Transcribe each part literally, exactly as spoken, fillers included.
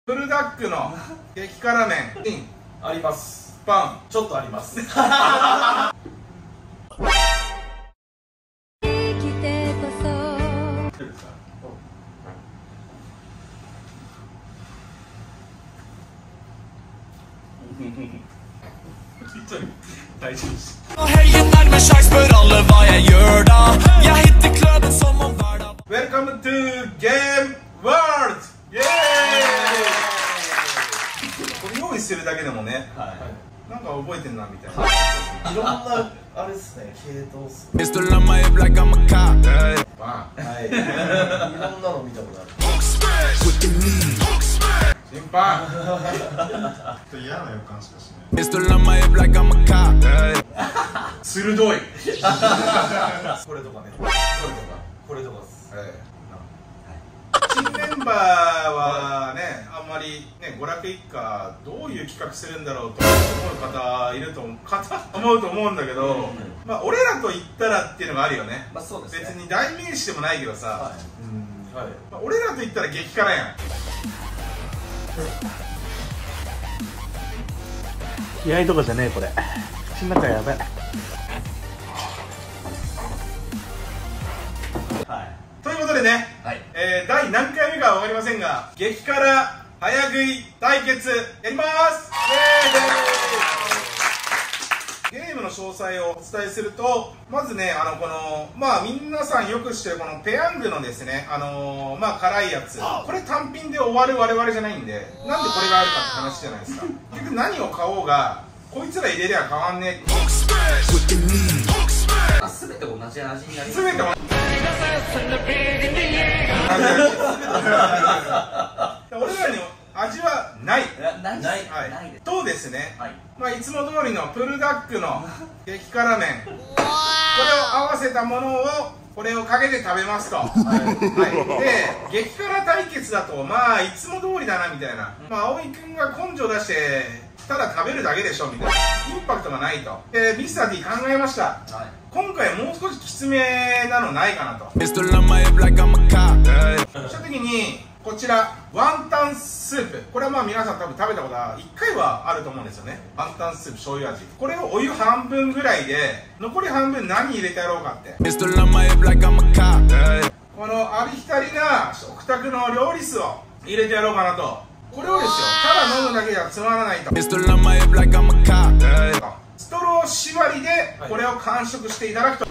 フルダックの激辛麺あります。 パンちょっとあります。 大丈夫です。Welcome to Game World! イエーイ！これ用意するだけでもね、はい、なんか覚えてんなみたいな。 いろんなあれですね、系統っすね。 パン。 はい。いろんなの見たことある。 チンパン。 ちょっと嫌な予感しかしない。 鋭い。 これとかね。 これとか。 これとかです。 新メンバーはね、あんまりね、娯楽一家どういう企画するんだろうと思う方いると方思うと思うんだけど、うん、まあ俺らと言ったらっていうのがあるよね。まあそうですね。別に代名詞でもないけどさ、はい、うん、はい、まあ、俺らと言ったら激辛やん。 気合いとかじゃねえこれ。口の中やばい。 ということでね、はい、えー、第何回目かは分かりませんが、激辛早食い対決やります。イエーイ！ゲームの詳細をお伝えすると、まずね、あのこのまあ皆さんよく知ってるこのペヤングのですね、あのー、まあ辛いやつ、これ単品で終わる我々じゃないんで、なんでこれがあるかって話じゃないですか。結局何を買おうがこいつら入れりゃ変わんねえ。 あ、全て同じ味になります。 全て俺らに味はないないない。 とですね、まあいつも通りのプルダックの激辛麺、これを合わせたものをこれをかけて食べますと。はい、で激辛対決だとまあいつも通りだなみたいな、まあ葵君が根性出してただ食べるだけでしょみたいな、インパクトがないと。でミスター D 考えました、はい、今回もう少しきつめなのないかなと。した時にこちらワンタンスープ、これはまあ皆さん多分食べたことはいっかいはあると思うんですよね。ワンタンスープ醤油味、これをお湯半分ぐらいで残り半分何入れてやろうかって、このありきたりな食卓の料理酢を入れてやろうかなと。これをですよ、ただ飲むだけじゃつまらないと。ストロー縛りでこれを完食していただくと。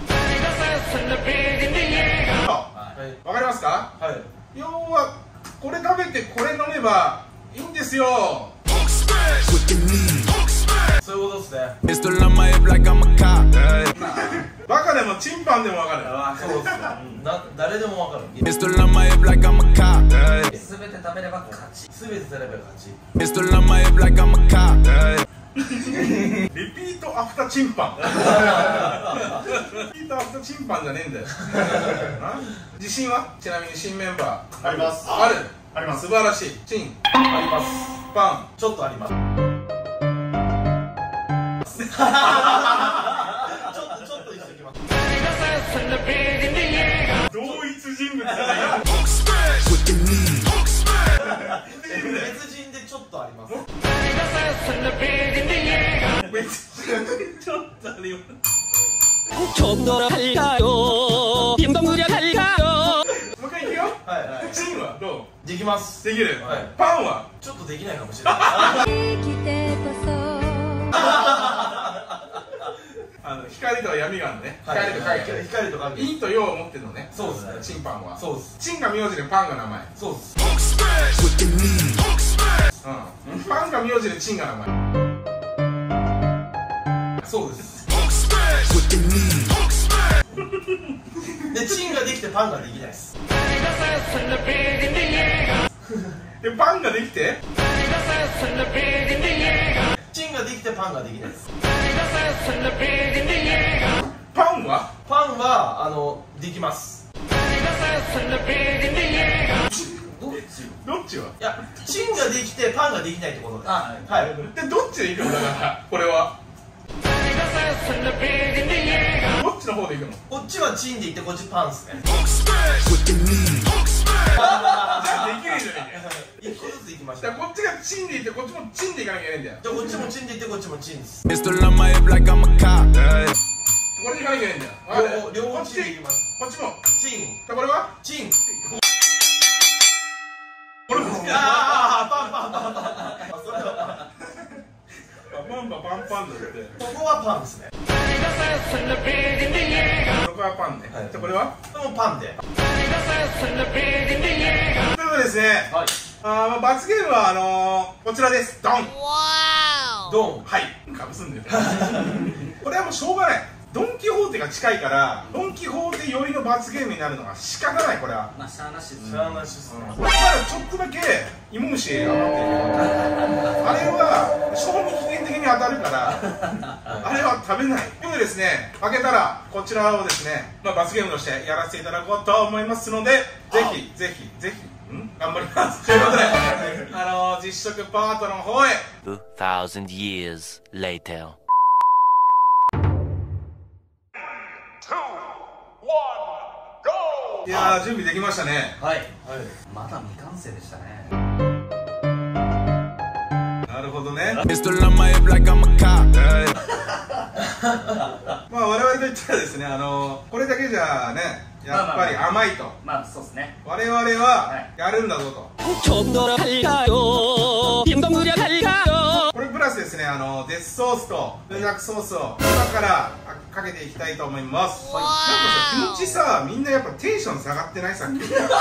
わかりますか？はい。要はこれ食べてこれ飲めばいいんですよ。 そういうことですね。 バカでもチンパンでもわかる。 あ、そうですね。な、誰でもわかる。 全て食べれば勝ち。 全て食べれば勝ち。 リピートアフターチンパン。リピートアフターチンパンじゃねえんだよ。自信は？ちなみに新メンバーあります。 ある？ あります。 素晴らしい。チンあります。 パンちょっとあります。ちょっとちょっと一緒にきます。 同一人物じゃないよ。 別人でちょっとあります。 もう一回いくよ。 はいはい。 チンはどう？ できます。 できる。 はい。 パンはちょっとできないかもしれない。 あの光と闇があるね。光と影。 光と影。 陰と陽を持ってるのね。 そうですね。 チンパンは。 そうです。 チンが名字でパンが名前。 そうです。 うん。パンが名字でチンが名前。そうです。 で、チンができてパンができないです。 で、パンができてチンができてパンができないです。 パンはパンは、あの、できます。 どっちどっちは？ いや、チンができてパンができないってことです。 あ、 はい。 で、どっちでいくのだから、これは。どっちの方でいくの？ こっちはチンでいって、こっちパンですね。 じゃあできるじゃないか。 一個ずついきましじゃた。 あこっちがチンでいってこっちもチンでいかなきゃいけないんだよ。 じゃあこっちもチンでいってこっちもチンです。 Pistol on my hip like I'm a cop. これでいかなきゃいけないんだよ。わかる？ 両方こっちチンでいきます。 こっちもチンじゃあこれはチン。 これもああパンパンパンパン。それはパンパパンパンだって。 ここはパンですね。 ここはパンね。 はいじゃあこれはこれもパンで。 ということでですね、 はい。 あーまあ罰ゲームはあのー、こちらです。ドン。 ドン。 はい。かぶすんだよ。これはもうしょうがない。ドン・キホーテが近いからドン・キホーテ寄りの罰ゲームになるのが仕方ない。これはまあ、しゃあなしです知らないしっすね。 まだちょっとだけ芋虫が余ってるけど、あれは賞味期限的に当たるからあれは食べない。ということでですね、負けたらこちらをですね、まあ、罰ゲームとしてやらせていただこうと思いますので、ぜひぜひぜひん頑張りますということであのー、実食パートの方へ。 two thousand years later. いやー準備できましたね。 はい。 はい。 まだ未完成でしたね。 なるほどね。 Pistol on my hip like I'm a cop. まあ我々といったらですね、あのー、これだけじゃねやっぱり甘いと、 まあ、そうですね。 我々はやるんだぞと。これプラスですね、あのデスソースとブラックソースを今からかけていきたいと思います。なんかさ、気持ちさ、みんなやっぱテンション下がってない？さっき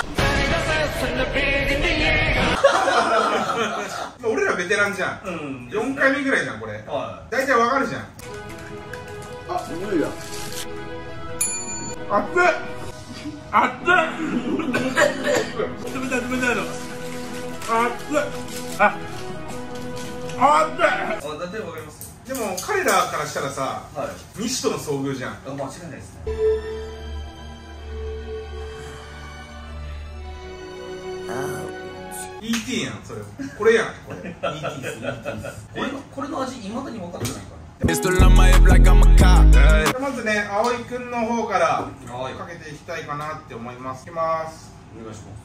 俺らベテランじゃん、 うん。 よんかいめぐらいじゃんこれ。 は大体わかるじゃん。あ、すごいや熱っ熱っ冷たい冷たいの熱っあ熱っ。 あ、だってわかります。 でも彼らからしたらさ、 はい。 西との遭遇じゃん。 あ、間違いないですね。 イーティー やんそれ。これやんこれ。 イーティーです。イーティーです。これの、これの味、未だに分かってないから。 Pistol on my hip like I'm a cop. じゃあまずね、葵くんの方からはいかけていきたいかなって思います。いきます。 お願いします。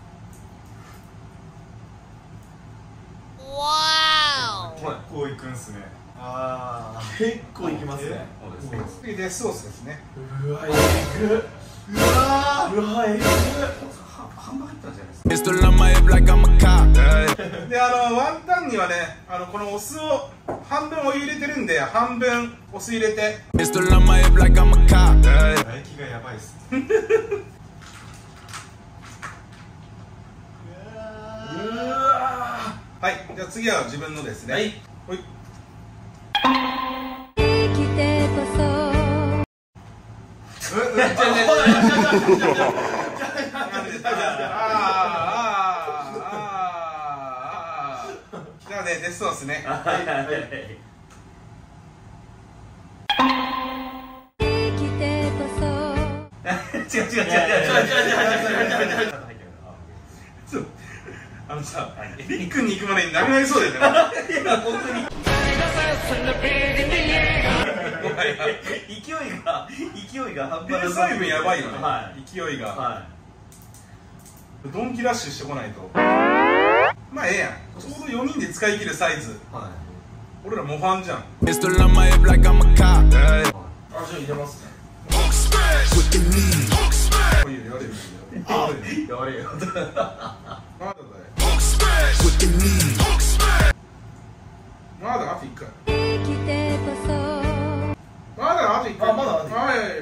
結構いくんすね。 ああ結構いきますね。 そうです。 次デスソースですね。 うわえぐっ。うわうわえぐっ。 半分入ったんじゃないですか。 Pistol on my hip like I'm a cop. で、あのワンタンにはね、あのこのお酢を半分お湯入れてるんで、半分お酢入れて。 Pistol on my hip like I'm a cop. 唾液がやばいっすね。 はい、じゃあ次は自分のですね。 はい。 ほい。じゃあね、デスソースね。 はいはいはい。違う違う違う違う違う違う違う違う違う。 あのさ、りっくんに行くまでになくなりそうだよね。 いや、本当に。勢いが、勢いが半端なペース配分やばいよね、 は勢いが、 はドンキラッシュしてこないと。まあええやん、ちょうどよにんで使い切るサイズ。 い。は俺ら模範じゃん。 Pistol on my hip like I'm a cop. あじゃあ入れますね。 こういうやれるあ、やれよ。 まだだよ。まだあといっかい。まだあといっかい。 あまだあといっかいはいはいはい。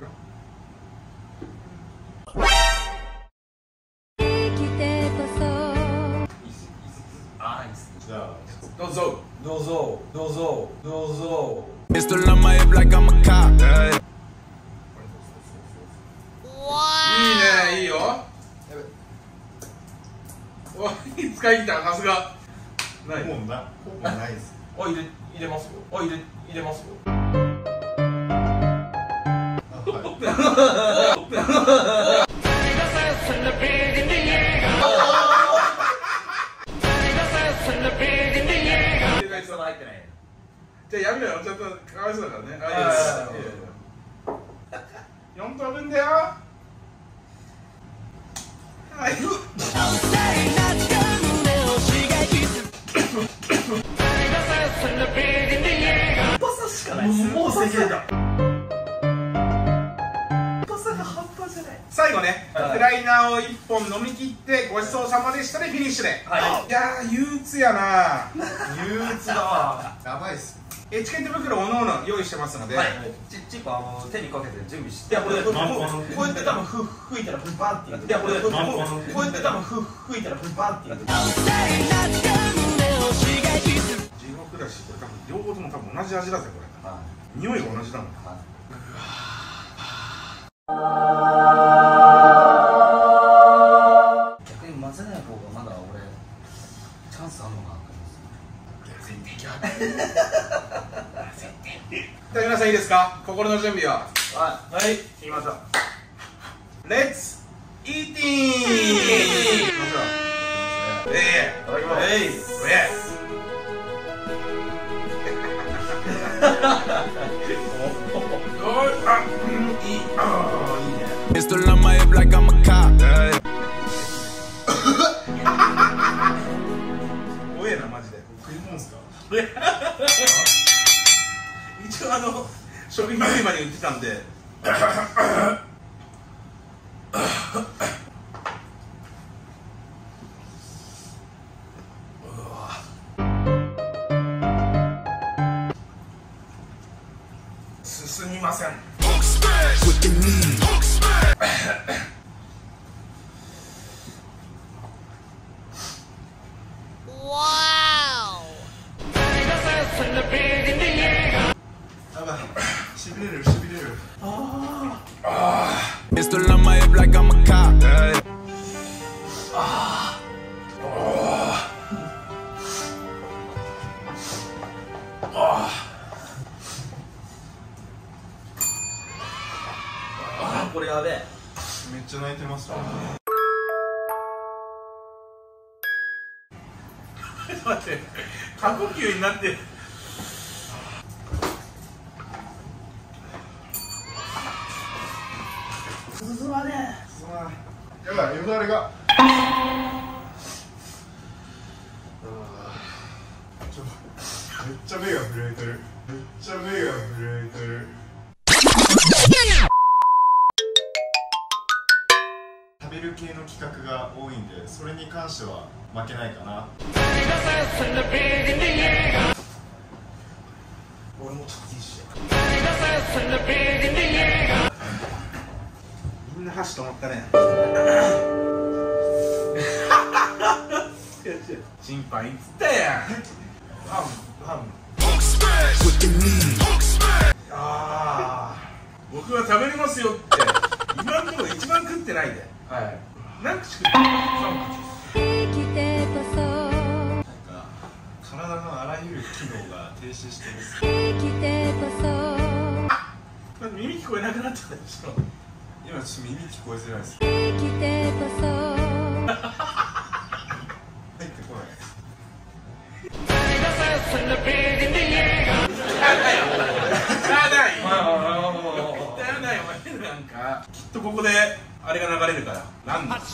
あ、いいっす。 じゃあどうぞ。 どうぞどうぞどうぞ。 Pistol on my hip like I'm a cop. いいね、いいよ。おい、使い切った、さすが。ない。 もうなほぼないです。 あ入れ入れますよ。あ入れ入れますよ。 あはい。 その入ってない。 じゃあやめろよ、ちょっとかわいそうだからね。あ、いいはいです。よん等分だよ。はい。 せ切れた。 最後ね、フライナーをいっぽん飲み切ってごちそうさまでしたでフィニッシュで。いやー憂鬱やな。 憂鬱だわ。 やばいっす。 エチケット袋おのおの用意してますので、 ちっちこあの手にかけて準備して。いやこれこうこうやって多分ふ吹いたらブバンってやって。いやこれこうこうやって多分ふ吹いたらブバンってやって。 地獄だし、これ多分両方とも多分同じ味だぜこれ。匂いが同じだもん。 逆に混ぜない方がまだ俺チャンスあるのかなと思います。 じゃあ皆さんいいですか、心の準備は。 はいはい、行きましょう。 レッツイーティング。ええ、いただきます。えい、 Pistol on my hip like I'm a cop. 怖えなマジで。 食い物っすか？ 一応あの食品売り場に売ってたんで。進みません。 しびれるしびれる。 Pistol on my hip like I'm a cop. これやべえ。 めっちゃ泣いてました。 待って、過呼吸になってる。 進まねやばい、よだれが。ちょ、めっちゃ目が震えてる。めっちゃ目が震えてる。食べる系の企画が多いんで、それに関しては負けないかな。 俺もちょっといいし。みんな箸止まったね。審判いつったやん。ハムハム。ああ、僕は食べれますよって今のところ一番食ってないで。はい。何口食ってる？三口。 なんか体のあらゆる機能が停止してる。 なんか耳聞こえなくなっちゃったでしょ。 今ちょっと耳聞こえづらいです。入ってこない。 なんかきっとここであれが流れるからなんだ。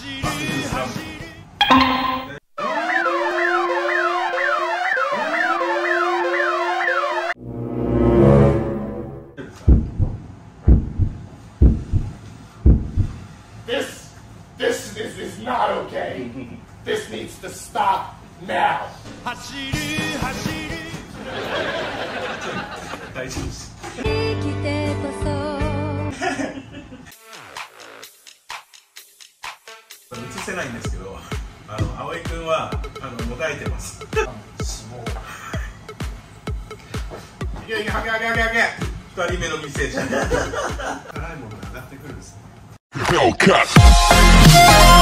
This, this, this is not okay. This needs to stop now. 大丈夫です。映せないんですけど、あの葵くんはあのもがいてます。いけいけ、はけはけはけはけ。二人目の犠牲者。 辛いものが上がってくるんですね。 Hellcat.